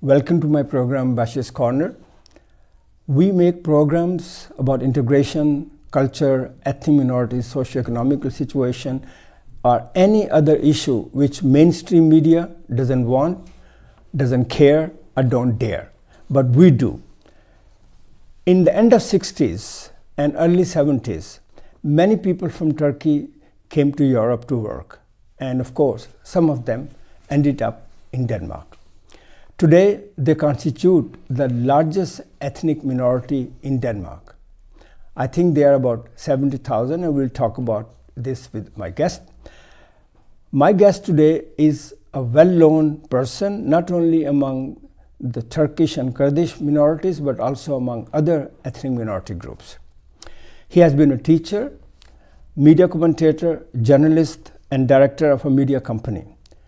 Welcome to my program, Bashy's Corner. We make programs about integration, culture, ethnic minorities, socio-economic situation, or any other issue which mainstream media doesn't want, doesn't care, or don't dare. But we do. In the end of 60s and early 70s, many people from Turkey came to Europe to work. And of course, some of them ended up in Denmark. Today, they constitute the largest ethnic minority in Denmark. I think they are about 70,000, and we'll talk about this with my guest. My guest today is a well-known person, not only among the Turkish and Kurdish minorities, but also among other ethnic minority groups. He has been a teacher, media commentator, journalist, and director of a media company.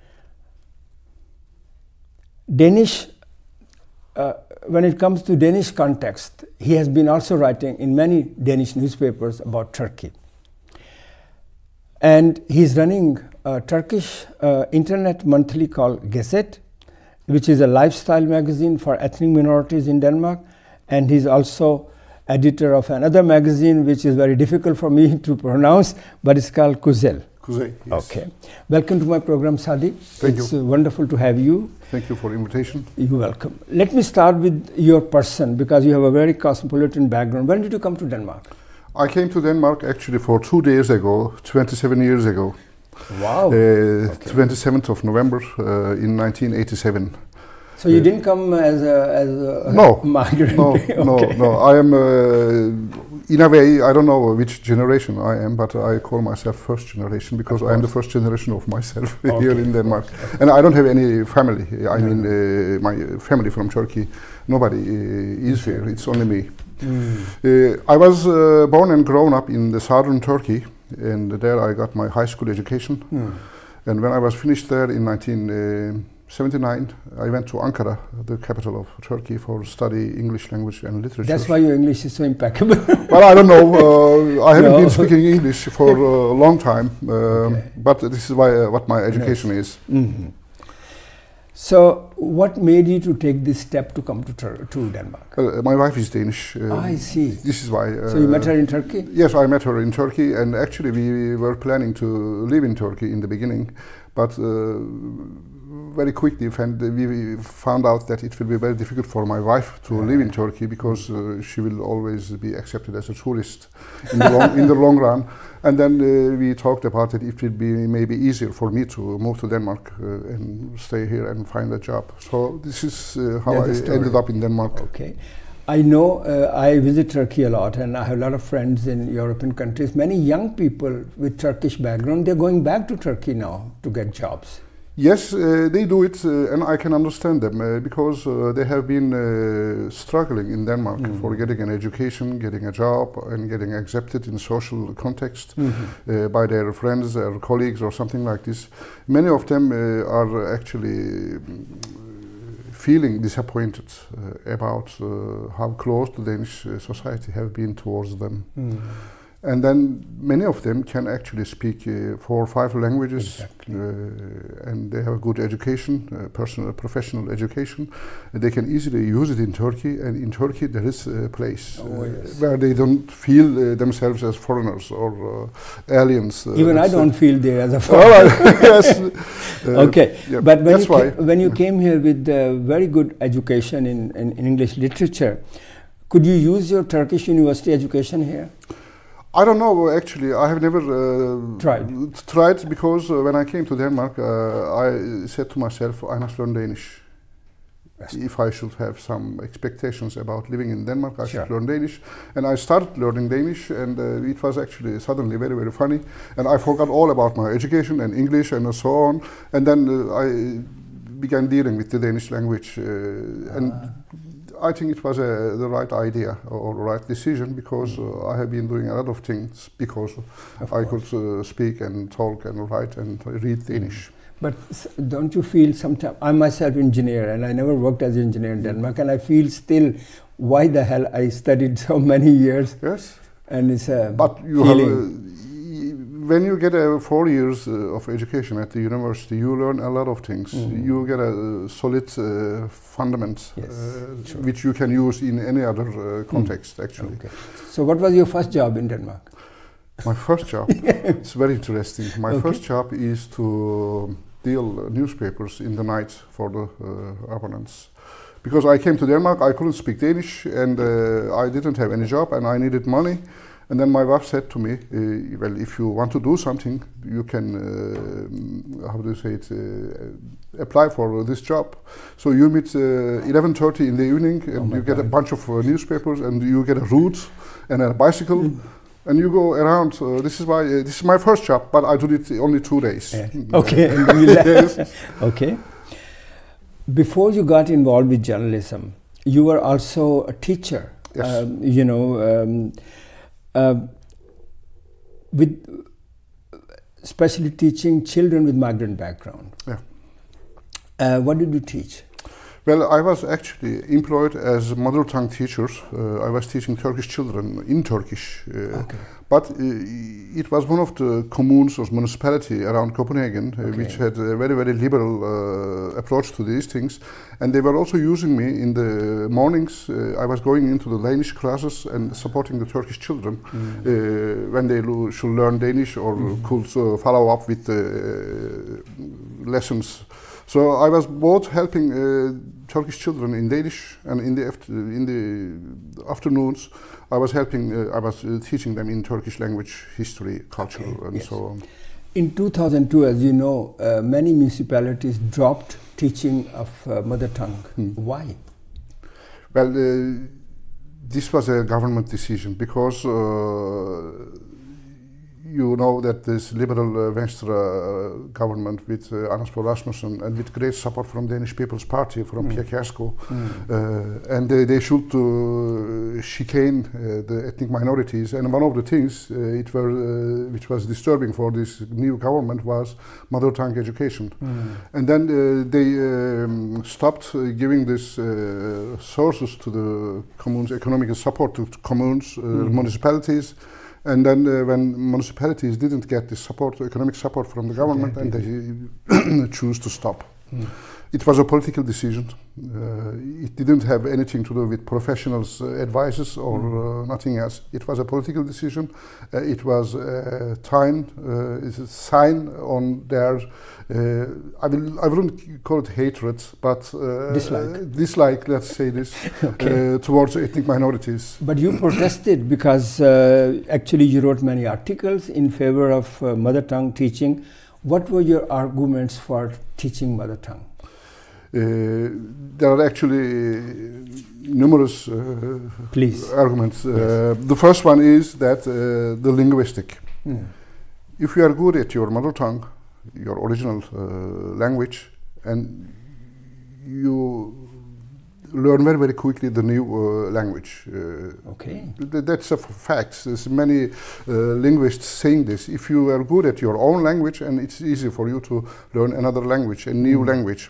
Danish, when it comes to Danish context, he has been also writing in many Danish newspapers about Turkey. And he's running a Turkish internet monthly called Gazette, which is a lifestyle magazine for ethnic minorities in Denmark. And he's also editor of another magazine, which is very difficult for me to pronounce, but it's called Kuzel. Kuzel, yes. Okay. Welcome to my program, Sadi. Thank you. It's wonderful to have you. Thank you for the invitation. You're welcome. Let me start with your person, because you have a very cosmopolitan background. When did you come to Denmark? I came to Denmark actually for 2 days ago, 27 years ago. Wow. 27th of November in 1987. So you didn't come as a no, migrant? No, Okay. no. I am, in a way, I don't know which generation I am, but I call myself first generation because I am the first generation of myself here in Denmark. Okay. And I don't have any family. I mean, my family from Turkey, nobody is here. It's only me. I was born and grown up in the southern Turkey, and there I got my high school education. And when I was finished there in 1979, I went to Ankara, the capital of Turkey, for study English language and literature. That's why your English is so impeccable. Well, I don't know. I haven't been speaking English for a long time, but this is what my education is. So, what made you to take this step to come to Denmark? My wife is Danish. I see. This is why. So you met her in Turkey? Yes, I met her in Turkey, and actually we were planning to live in Turkey in the beginning, but very quickly we found out that it will be very difficult for my wife to live in Turkey because she will always be accepted as a tourist in the long run. And then we talked about it. It would be maybe easier for me to move to Denmark and stay here and find a job. So this is how I ended up in Denmark. Okay. I know I visit Turkey a lot, and I have a lot of friends in European countries. Many young people with Turkish background, they're going back to Turkey now to get jobs. Yes, they do it, and I can understand them because they have been struggling in Denmark for getting an education, getting a job, and getting accepted in social context by their friends or colleagues or something like this. Many of them are actually feeling disappointed about how close the Danish society have been towards them. And then many of them can actually speak 4 or 5 languages, and they have a good education, professional education. They can easily use it in Turkey, and in Turkey there is a place where they don't feel themselves as foreigners or aliens. Even I don't feel there as a foreigner. Yes. Okay, yeah, but when you why. came here with very good education in English literature, could you use your Turkish university education here? I don't know, actually. I have never tried because when I came to Denmark, I said to myself, I must learn Danish. If I should have some expectations about living in Denmark, I should learn Danish. And I started learning Danish, and it was actually suddenly very, very funny. And I forgot all about my education and English and so on. And then I began dealing with the Danish language. And I think it was the right idea or the right decision because I have been doing a lot of things because I could speak and talk and write and read Danish. But don't you feel sometimes, I'm myself engineer and I never worked as an engineer in Denmark, and I feel still, why the hell I studied so many years? Yes. And it's a but you feeling. when you get 4 years of education at the university, you learn a lot of things. You get a solid fundament, which you can use in any other context, actually. Okay. So what was your first job in Denmark? My first job? It's very interesting. My first job is to deal newspapers in the night for the opponents. Because I came to Denmark, I couldn't speak Danish, and I didn't have any job, and I needed money. And then my wife said to me, well, if you want to do something, you can, how do you say it, apply for this job. So you meet 11:30 in the evening, and you get a bunch of newspapers, and you get a route and a bicycle, and you go around. This is my first job, but I did it only 2 days. Okay. Yes. Okay. Before you got involved with journalism, you were also a teacher. Yes. With especially teaching children with migrant background. Yeah. What did you teach? Well, I was actually employed as mother tongue teacher. I was teaching Turkish children in Turkish. But it was one of the communes or municipality around Copenhagen, which had a very, very liberal approach to these things. And they were also using me in the mornings. I was going into the Danish classes and supporting the Turkish children when they should learn Danish or could follow up with lessons. So I was both helping Turkish children in Danish, and in the afternoons I was teaching them in Turkish language, history, culture, and so on. In 2002, as you know, many municipalities dropped teaching of mother tongue. Why? Well, this was a government decision because you know that this liberal Venstre government with Anders Fogh Rasmussen and with great support from Danish People's Party, from Pia Kjærsgaard, and they should chicane the ethnic minorities. And one of the things which was disturbing for this new government was mother tongue education. And then they stopped giving this sources to the communes, economic support to communes, municipalities. And then when municipalities didn't get the support, economic support from the government, and they choose to stop. It was a political decision. It didn't have anything to do with professionals' advices or nothing else. It was a political decision. It was a sign on their, I wouldn't call it hatred, but dislike, let's say this, towards ethnic minorities. But you protested because actually you wrote many articles in favor of mother tongue teaching. What were your arguments for teaching mother tongue? There are actually numerous arguments. The first one is that the linguistic. If you are good at your mother tongue, your original language, and you learn very, very quickly the new language. That's a fact. There's many linguists saying this. If you are good at your own language, and it's easy for you to learn another language, a new language.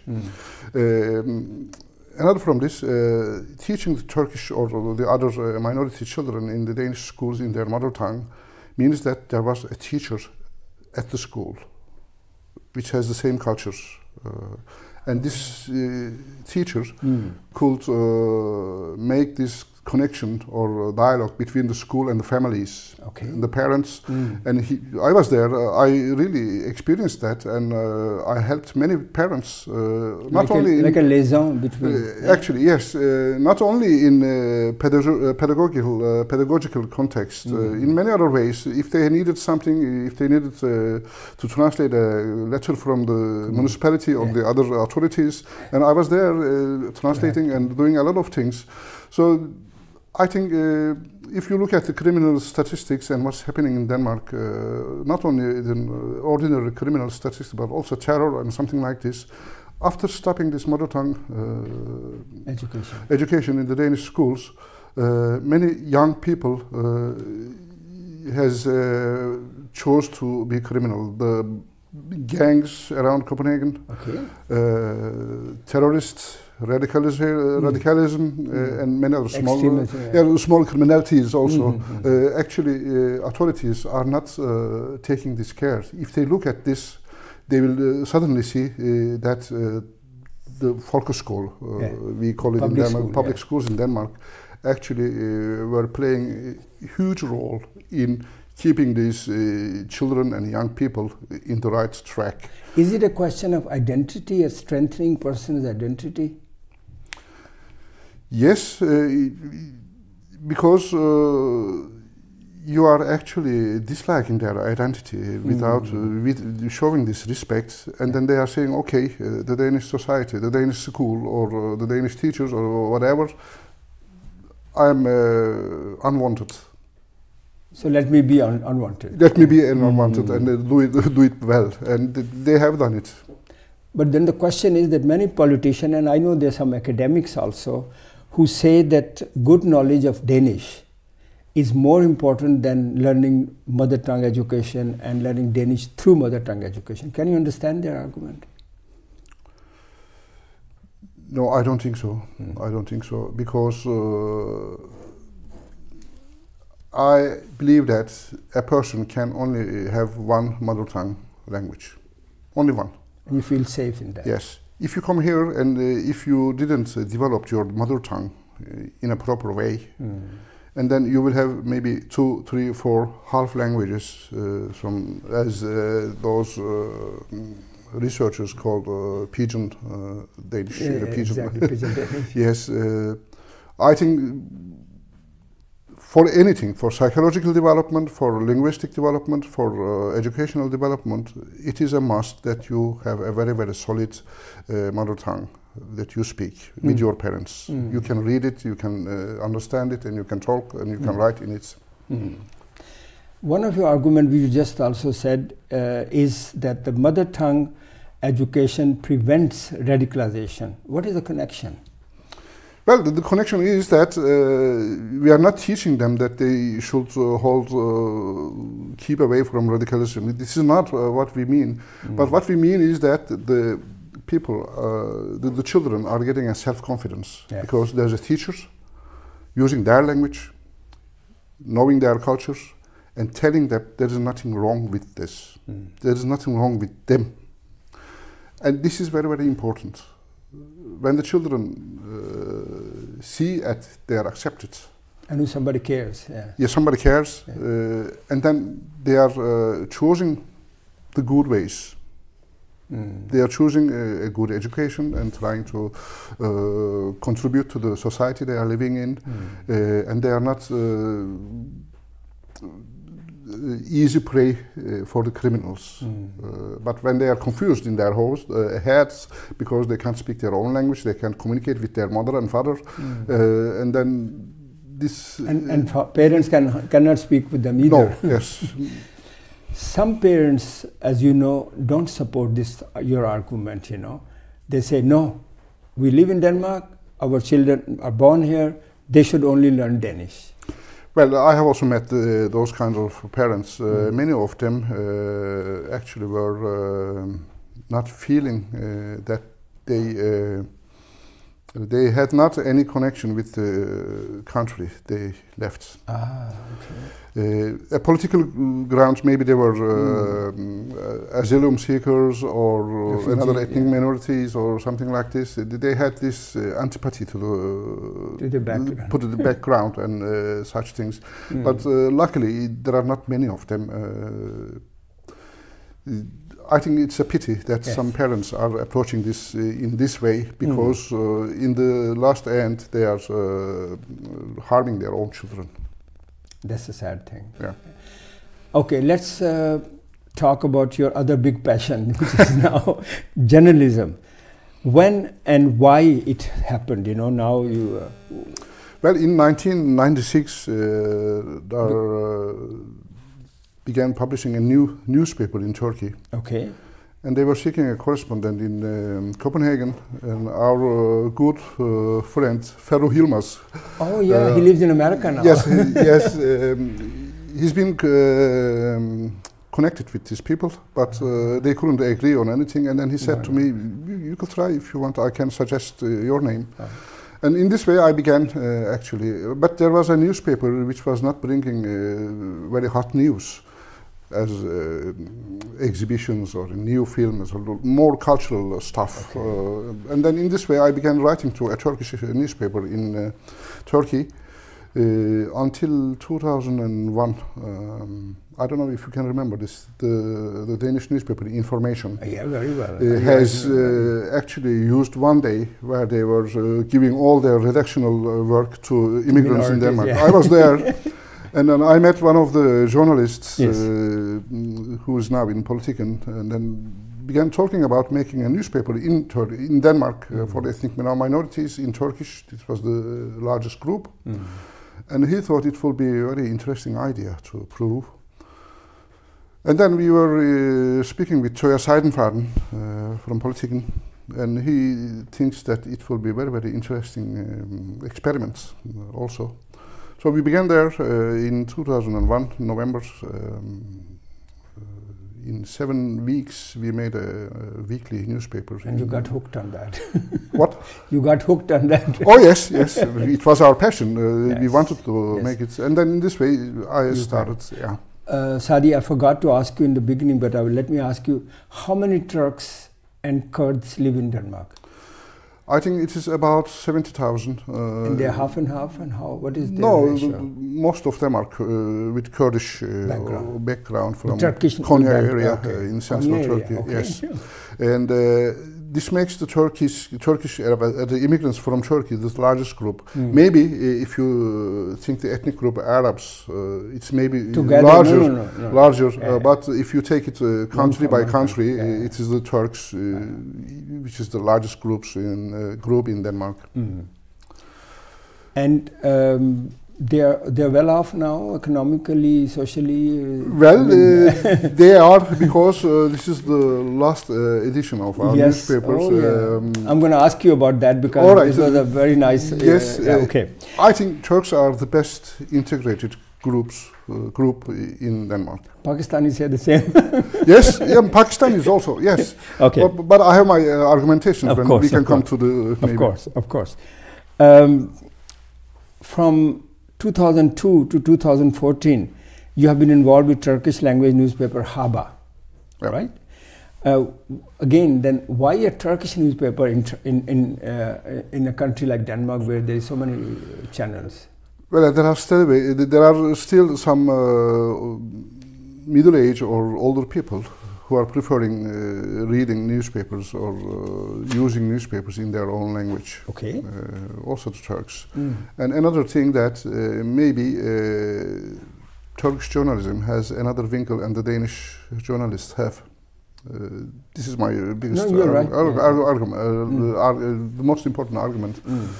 Another from this, teaching the Turkish or the other minority children in the Danish schools in their mother tongue means that there was a teacher at the school which has the same cultures. And this teacher could make this connection or dialogue between the school and the families, and the parents. And I was there. I really experienced that, and I helped many parents. Not only like a liaison between. Actually, yes. Not only in pedagogical context. In many other ways. If they needed something, if they needed to translate a letter from the municipality or the other authorities, and I was there translating and doing a lot of things. So I think if you look at the criminal statistics and what's happening in Denmark, not only the ordinary criminal statistics, but also terror and something like this, after stopping this mother tongue education in the Danish schools, many young people has chose to be criminal. The gangs around Copenhagen, terrorists, radicalism, and many other small criminalities also. Actually, authorities are not taking this care. If they look at this, they will suddenly see that the folkeskole, we call it in Denmark, public schools in Denmark, actually were playing a huge role in keeping these children and young people in the right track. Is it a question of identity, strengthening person's identity? Yes, because you are actually disliking their identity without showing this respect, and then they are saying, okay, the Danish society, the Danish school, or the Danish teachers, or whatever, I'm unwanted. So let me be unwanted. Let me be unwanted and do it well, and they have done it. But then the question is that many politicians, and I know there are some academics also, who say that good knowledge of Danish is more important than learning mother tongue education and learning Danish through mother tongue education. Can you understand their argument? No, I don't think so. I don't think so, because I believe that a person can only have one mother tongue language, only one. And you feel safe in that? Yes. If you come here and if you didn't develop your mother tongue in a proper way, and then you will have maybe 2, 3, 4 half languages, as those researchers called pigeon Danish. Exactly, pigeon Danish. Yes, I think for anything, for psychological development, for linguistic development, for educational development, it is a must that you have a very, very solid mother tongue that you speak with your parents. You can read it, you can understand it, and you can talk, and you can write in it. One of your arguments, you just also said, is that the mother tongue education prevents radicalization. What is the connection? Well, the connection is that we are not teaching them that they should keep away from radicalism. This is not what we mean. But what we mean is that the people, the children are getting a self-confidence because there's a teacher using their language, knowing their cultures, and telling that there is nothing wrong with this. There is nothing wrong with them. And this is very, very important. When the children see that they are accepted. And somebody cares. Yeah, somebody cares. And then they are choosing the good ways. They are choosing a good education and trying to contribute to the society they are living in. And they are not easy prey for the criminals. But when they are confused in their heads because they can't speak their own language, they can't communicate with their mother and father, and then this... And parents cannot speak with them either. No, yes. Some parents, as you know, don't support your argument, you know. They say, no, we live in Denmark, our children are born here, they should only learn Danish. Well, I have also met those kinds of parents. Many of them actually were not feeling that they had not any connection with the country they left. A political grounds, maybe they were asylum seekers or another ethnic minorities or something like this. They had this antipathy to the background and such things. But luckily, there are not many of them. I think it's a pity that some parents are approaching this in this way because in the last end they are harming their own children. That's a sad thing. Yeah. Okay, let's talk about your other big passion, which is now journalism. When and why it happened, you know, now you... Well, in 1996, began publishing a new newspaper in Turkey. Okay. And they were seeking a correspondent in Copenhagen, and our good friend Ferro Hilmas. Oh yeah, he lives in America now. Yes, yes. He's been connected with these people, but they couldn't agree on anything. And then he said to me, you could try if you want, I can suggest your name. And in this way I began actually, but there was a newspaper which was not bringing very hot news as exhibitions or new films or more cultural stuff. And then in this way I began writing to a Turkish newspaper in Turkey until 2001. I don't know if you can remember this, the Danish newspaper Information. Yeah, very well. Has actually used one day where they were giving all their redactional work to immigrants in Denmark. Yeah. I was there. And then I met one of the journalists who is now in Politiken, and then began talking about making a newspaper in Denmark for the ethnic minorities in Turkish. This was the largest group. And he thought it would be a very interesting idea to prove. And then we were speaking with Toya Seidenfaden from Politiken, and he thinks that it will be very, very interesting experiments also. So we began there in 2001, November. In 7 weeks, we made a weekly newspaper. And you got hooked on that. What? You got hooked on that. Oh yes, yes. It was our passion. We wanted to make it. And then in this way, I started, Sadi, I forgot to ask you in the beginning, but let me ask you, how many Turks and Kurds live in Denmark? I think it is about 70,000. And they're half and half, and what is their ratio? Most of them are with Kurdish background from Konya area in central Turkey. Okay. Yes, and this makes the Turkish the immigrants from Turkey the largest group. Maybe if you think the ethnic group Arabs, it's maybe together, larger. But if you take it country by country, it is the Turks, which is the largest group in Denmark. And they're well off now, economically, socially. Well, they are, because this is the last edition of our newspapers. I'm going to ask you about that, because it was a very nice. Okay. I think Turks are the best integrated group in Denmark. Pakistanis say the same. Yes, Pakistan is also, yes. Okay. But I have my argumentation, of when course, we can come to the... Of course. From 2002 to 2014, you have been involved with Turkish language newspaper Haber, right? Again, then why a Turkish newspaper in a country like Denmark, where there are so many channels? Well, there are still some middle-aged or older people who are preferring reading newspapers or using newspapers in their own language. Okay. Also the Turks. And another thing that maybe Turkish journalism has another wrinkle, and the Danish journalists have. This is my biggest argument, the most important argument.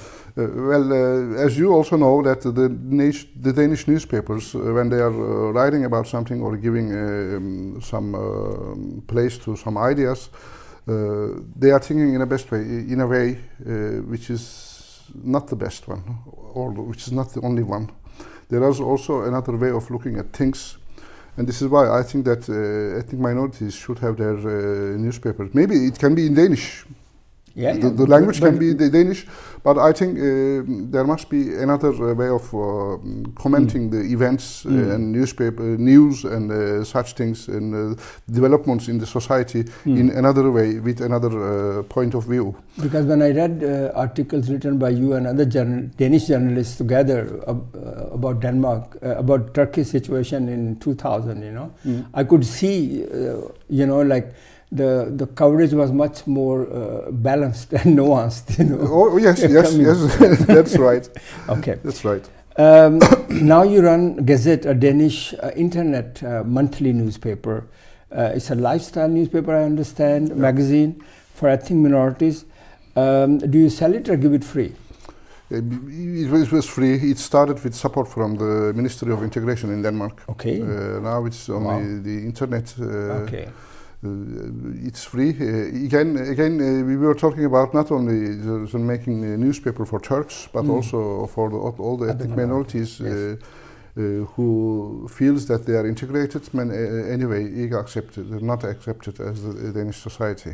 As you also know, that the Danish newspapers, when they are writing about something or giving some place to some ideas, they are thinking in a way which is not the best one, or which is not the only one. There is also another way of looking at things, and this is why I think that ethnic minorities should have their newspapers. Maybe it can be in Danish. The language can be the Danish, but I think there must be another way of commenting the events and news and such things and developments in the society in another way, with another point of view. Because when I read articles written by you and other Danish journalists together about Denmark, about Turkey's situation in 2000, I could see, like, the coverage was much more balanced and nuanced. Oh yes, that's right. Okay, that's right. Now you run Gazette, a Danish internet monthly newspaper. It's a lifestyle newspaper, I understand, magazine for ethnic minorities. Do you sell it or give it free? It was free. It started with support from the Ministry of Integration in Denmark. Okay. Now it's on the internet. Okay. It's free. Again, we were talking about not only making a newspaper for Turks, but also for all the ethnic minorities. who feels that they are integrated, anyway, not accepted as the Danish society.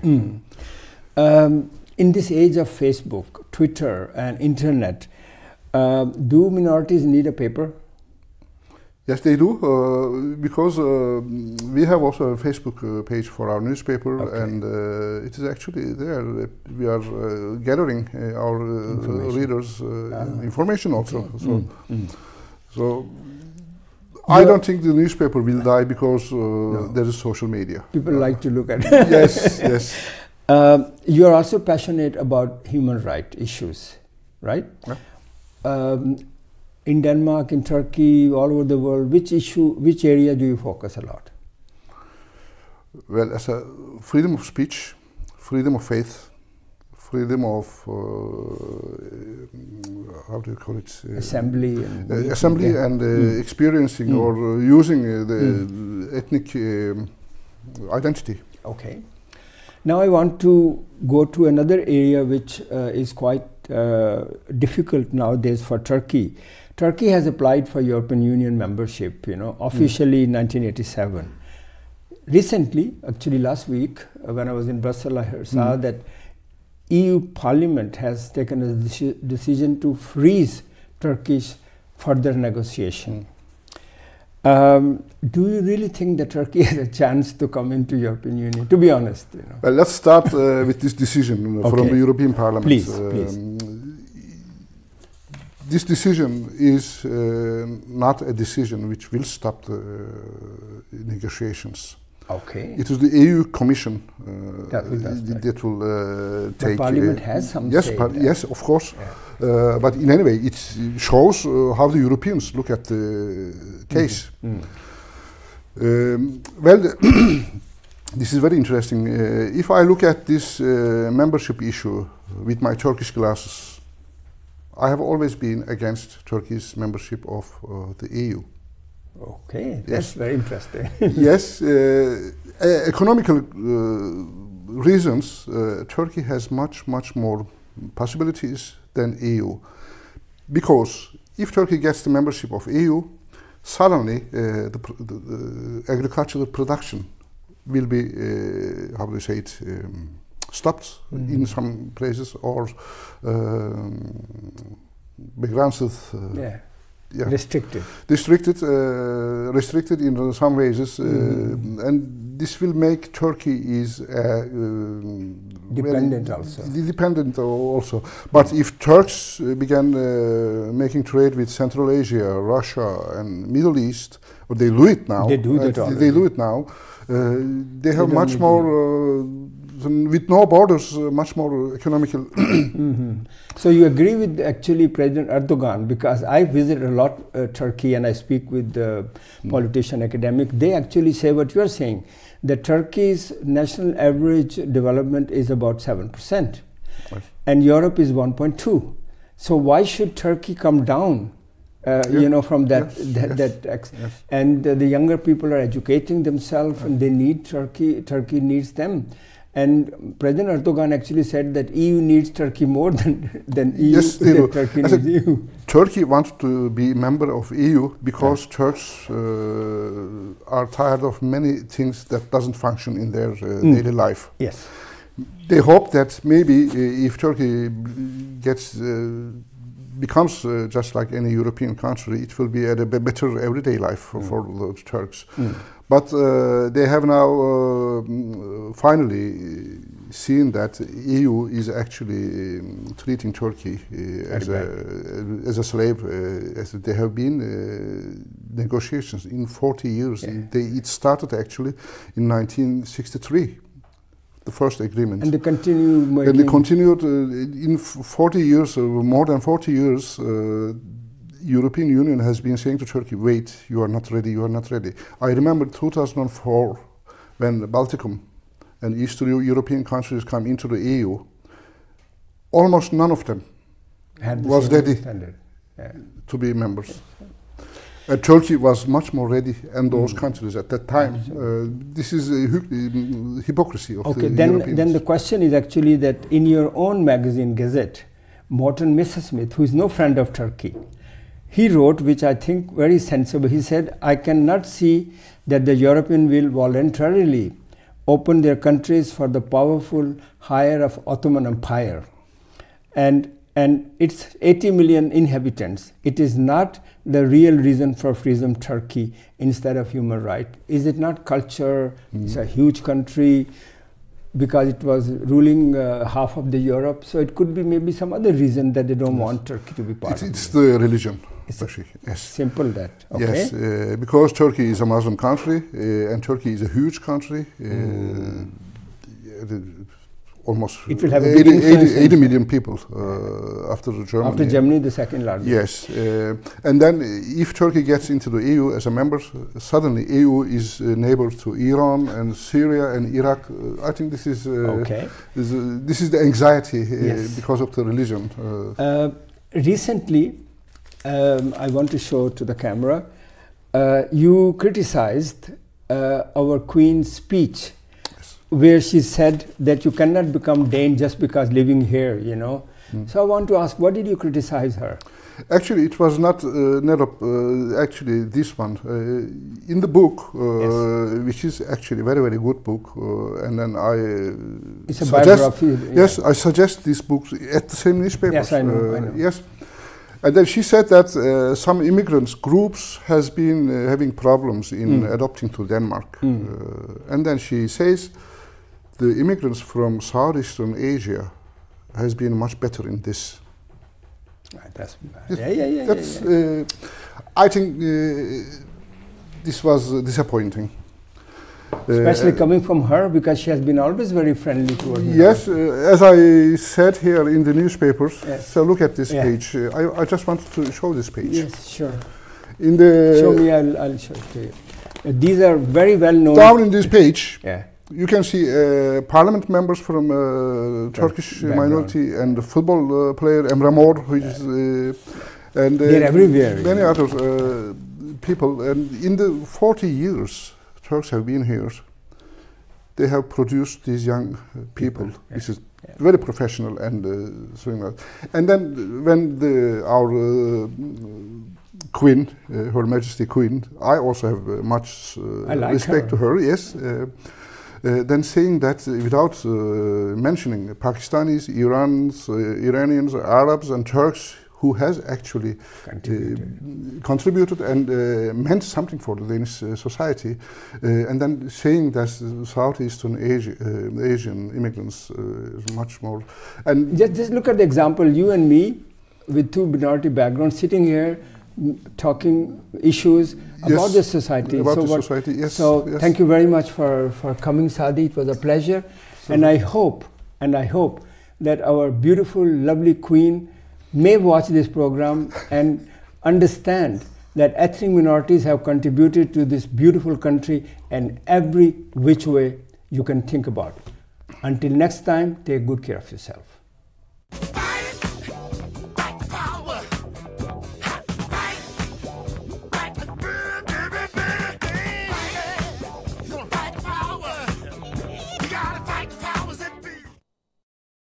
In this age of Facebook, Twitter, and internet, do minorities need a paper? Yes, they do, because we have also a Facebook page for our newspaper, and it is actually there. We are gathering our readers' information also. So I don't think the newspaper will die because there is social media. People like to look at it. Yes, yes. You are also passionate about human rights issues, right? Yeah. In Denmark, in Turkey, all over the world, which area do you focus a lot? Well, as a freedom of speech, freedom of faith, freedom of how do you call it? Assembly and experiencing or using the ethnic identity. Okay. Now I want to go to another area which is quite difficult nowadays for Turkey. Turkey has applied for European Union membership, officially in 1987. Recently, actually last week, when I was in Brussels, I saw that EU Parliament has taken a decision to freeze Turkish further negotiation. Do you really think that Turkey has a chance to come into European Union? To be honest, Well, let's start with this decision from the European Parliament. Please. This decision is not a decision which will stop the negotiations. Okay. It is the EU Commission that will take. The Parliament has some say. Yes, of course. Yeah. But in any way, it shows how the Europeans look at the case. Well, this is very interesting. If I look at this membership issue with my Turkish glasses, I have always been against Turkey's membership of the EU. Okay, that's very interesting. Yes, economical reasons, Turkey has much more possibilities than EU. Because if Turkey gets the membership of EU, suddenly the agricultural production will be, how do you say it, stopped in some places or begränsat. Restricted in some ways, and this will make Turkey is dependent also. But if Turks began making trade with Central Asia, Russia, and Middle East, or they do it now. They do it now. They have much more. With no borders, much more economical. So you agree with actually President Erdogan, because I visit a lot Turkey and I speak with the politician, academic. They actually say what you are saying, that Turkey's national average development is about 7%, and Europe is 1.2. So why should Turkey come down? From that. And the younger people are educating themselves, and they need Turkey. Turkey needs them. And President Erdogan actually said that EU needs Turkey more than EU. Yes, they do. Turkey needs EU. Turkey wants to be a member of EU because Turks are tired of many things that doesn't function in their daily life. Yes. They hope that maybe if Turkey becomes just like any European country, it will be a better everyday life for those Turks. But they have now finally seen that EU is actually treating Turkey as a slave, as they have been negotiations in 40 years. It started actually in 1963. The first agreement. And they continue making. And they continued in 40 years, more than 40 years, European Union has been saying to Turkey, wait, you are not ready, you are not ready. I remember 2004, when Balticum and Eastern European countries come into the EU, almost none of them was ready to be members. Turkey was much more ready, and those countries at that time. This is hypocrisy of the Europeans. Then the question is actually that in your own magazine, Gazette, Morton Messerschmidt, who is no friend of Turkey, he wrote, which I think very sensible. He said, I cannot see that the European will voluntarily open their countries for the powerful hire of Ottoman Empire. And it's 80 million inhabitants. It is not the real reason for freedom Turkey instead of human rights. Is it not culture? It's a huge country because it was ruling half of the Europe. So it could be maybe some other reason that they don't want Turkey to be part of it. It's the religion. Yes. Simple that. Okay. Yes, because Turkey is a Muslim country and Turkey is a huge country. Almost it will have 80 million people after Germany. After Germany, the second largest. Yes, and then if Turkey gets into the EU as a member, suddenly EU is neighbor to Iran and Syria and Iraq. I think this is this is the anxiety because of the religion. Recently, I want to show to the camera. You criticized our Queen's speech, where she said that you cannot become Dane just because living here, you know. So I want to ask, what did you criticize her? Actually, it was not actually this one. In the book, which is actually a very, very good book, and then it's a biography. Yes, I suggest this book at the same newspaper. Yes, I know. Yes. And then she said that some immigrants groups has been having problems in adopting to Denmark. And then she says the immigrants from Southeastern Asia has been much better in this. That's I think this was disappointing. Especially coming from her, because she has been always very friendly towards me. Yes, as I said here in the newspapers, so look at this page. I just wanted to show this page. Yes, sure. In the show me, I'll show it to you. These are very well known. Down in this page, you can see parliament members from Turkish minority and the football player Emre Mor, who is and they're everywhere. Many other people. And in the 40 years Turks have been here, they have produced these young people. This is very professional and and then when our Queen, Her Majesty Queen, I also have much respect to her. Yes. Then saying that without mentioning Pakistanis, Iranians, Arabs and Turks who has actually contributed and meant something for the Danish society, and then saying that Southeastern Asian immigrants is much more. And just look at the example, you and me with two minority backgrounds sitting here talking issues about the society. About the society, yes. So thank you very much for coming, Sadi. It was a pleasure. And I hope that our beautiful, lovely Queen may watch this program and understand that ethnic minorities have contributed to this beautiful country in every which way you can think about. Until next time, take good care of yourself.